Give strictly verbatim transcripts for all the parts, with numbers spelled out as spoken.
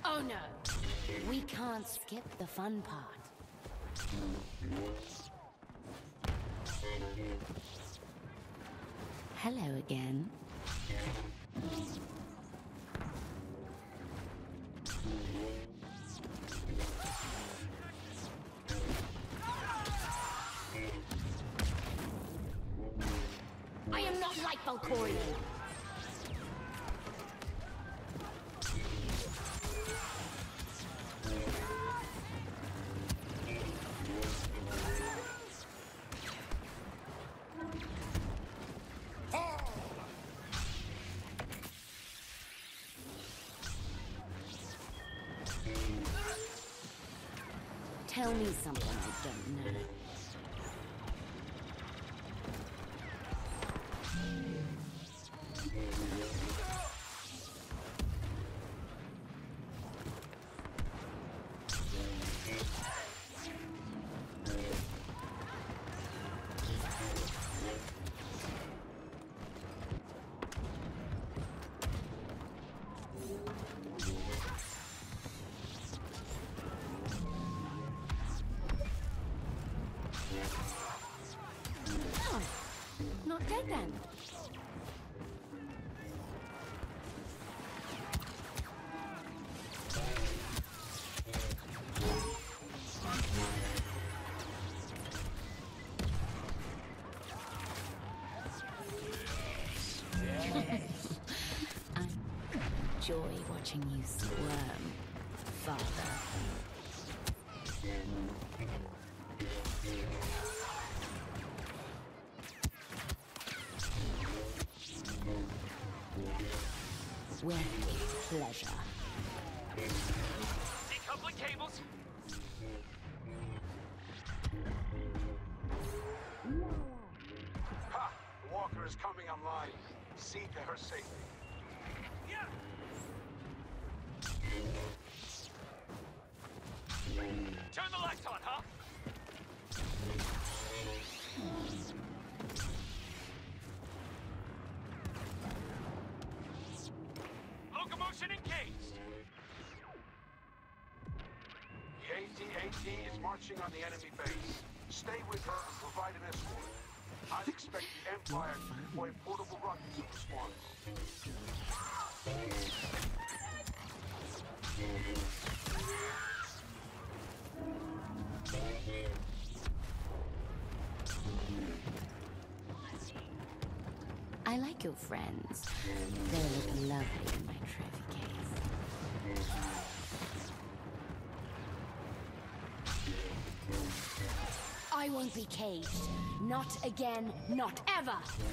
Oh no! We can't skip the fun part. Hello again. I am not like Valkorion. Tell me something I don't know. Not dead then. I enjoy watching you squirm, Father. With pleasure. Decoupling cables. Ha! Walker is coming online. See to her safety. Yeah. Turn the lights on, huh? Locomotion engaged. The A T A T is marching on the enemy base. Stay with her and provide an escort. I'd expect the Empire to deploy portable rockets in response. I like your friends. They look lovely in my trophy case. I won't be caged. Not again, not ever!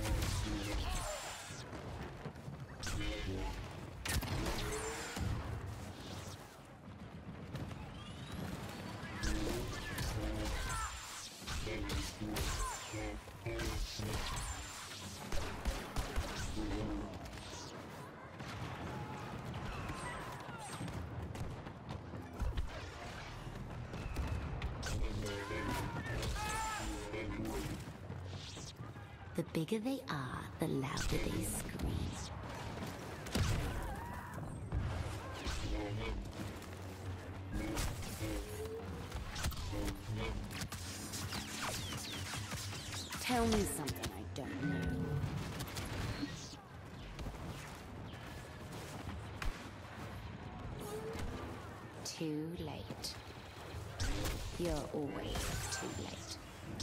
The bigger they are, the louder they scream. Tell me something I don't know. Too late. You're always too late.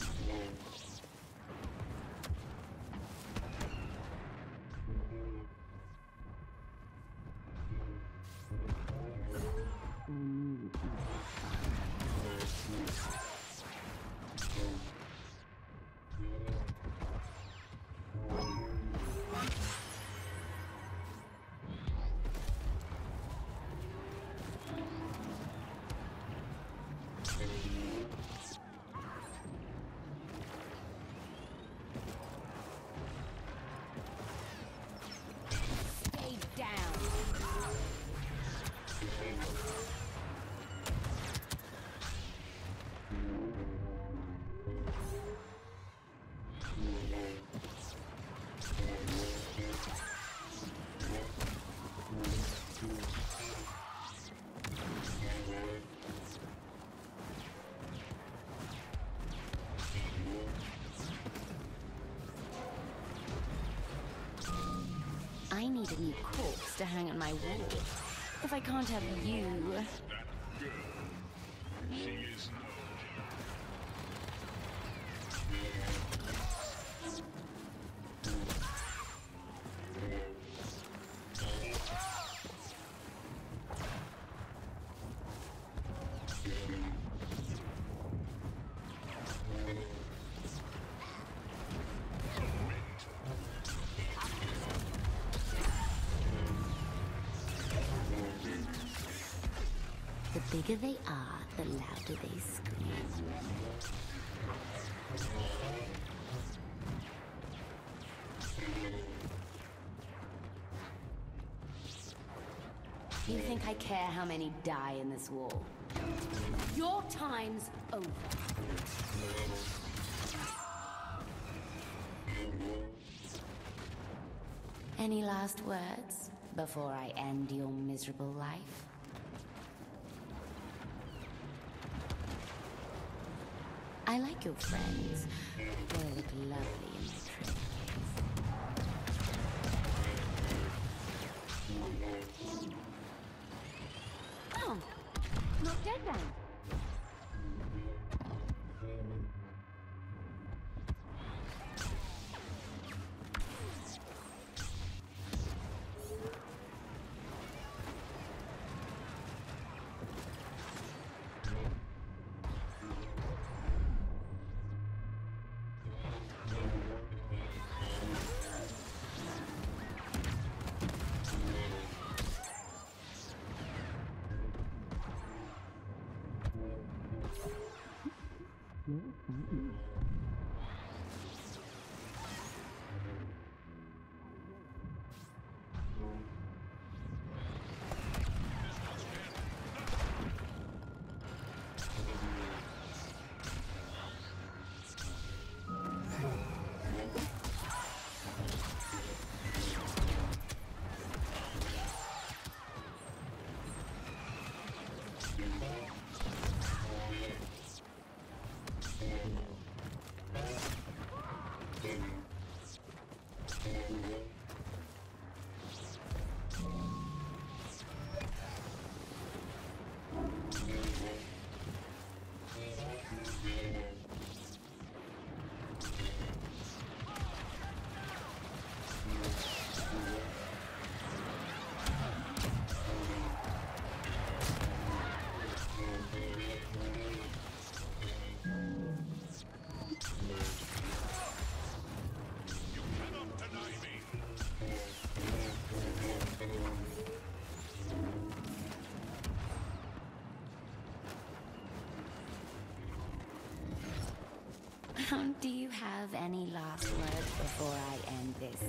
Stay down. need a new corpse to hang on my wall. If I can't have you... That girl. She is known. The bigger they are, the louder they scream. You think I care how many die in this war? Your time's over. Any last words before I end your miserable life? I like your friends. They look lovely in my trim case. Oh, not dead then. Do you have any last words before I end this?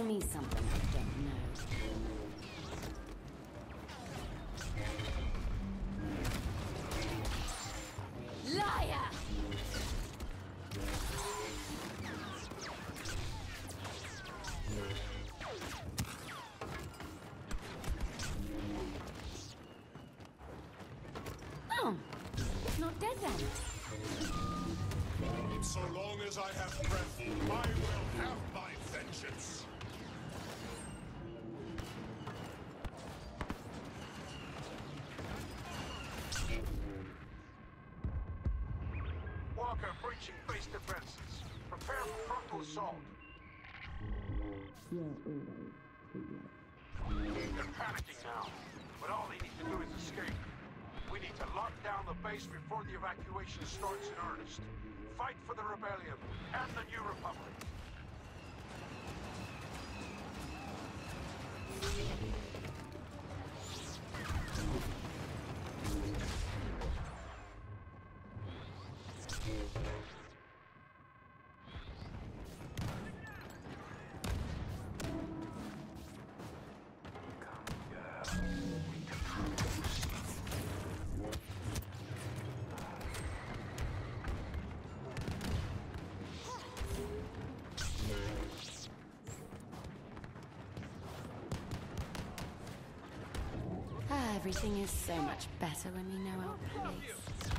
me something I don't know. Liar! Oh, not dead then. So long as I have breath, I will have my vengeance. Walker breaching base defenses. Prepare for frontal assault. They're panicking now, but all they need to do is escape. We need to lock down the base before the evacuation starts in earnest. Fight for the rebellion and the New Republic. Ah, everything is so much better when we know our place.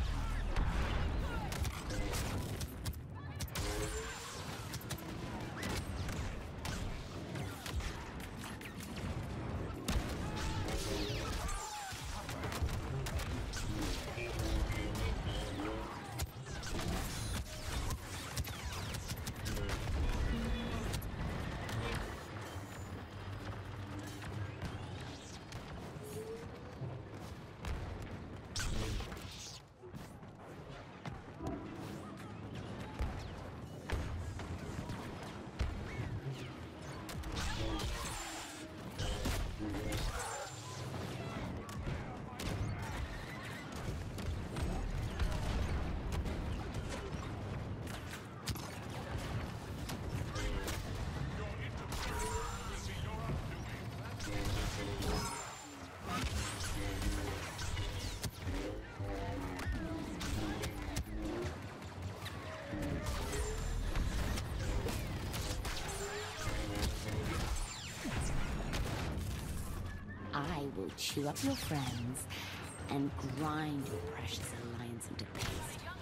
I will chew up your friends and grind your precious alliance into paste.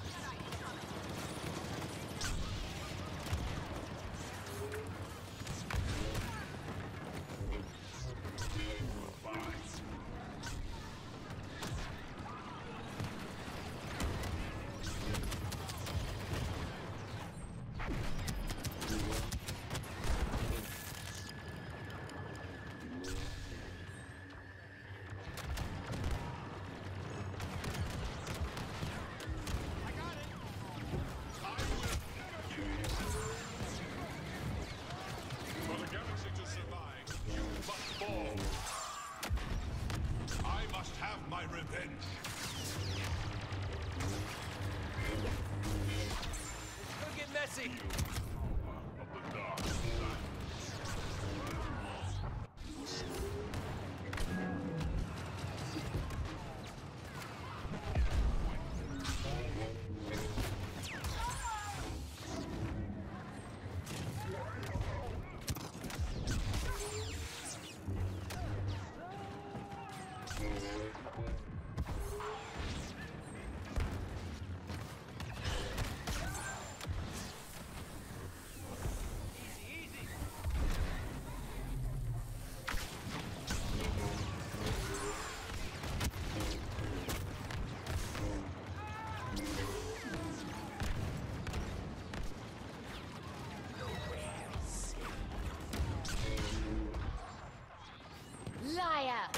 Liar!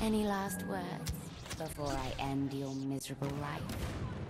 Any last words before I end your miserable life?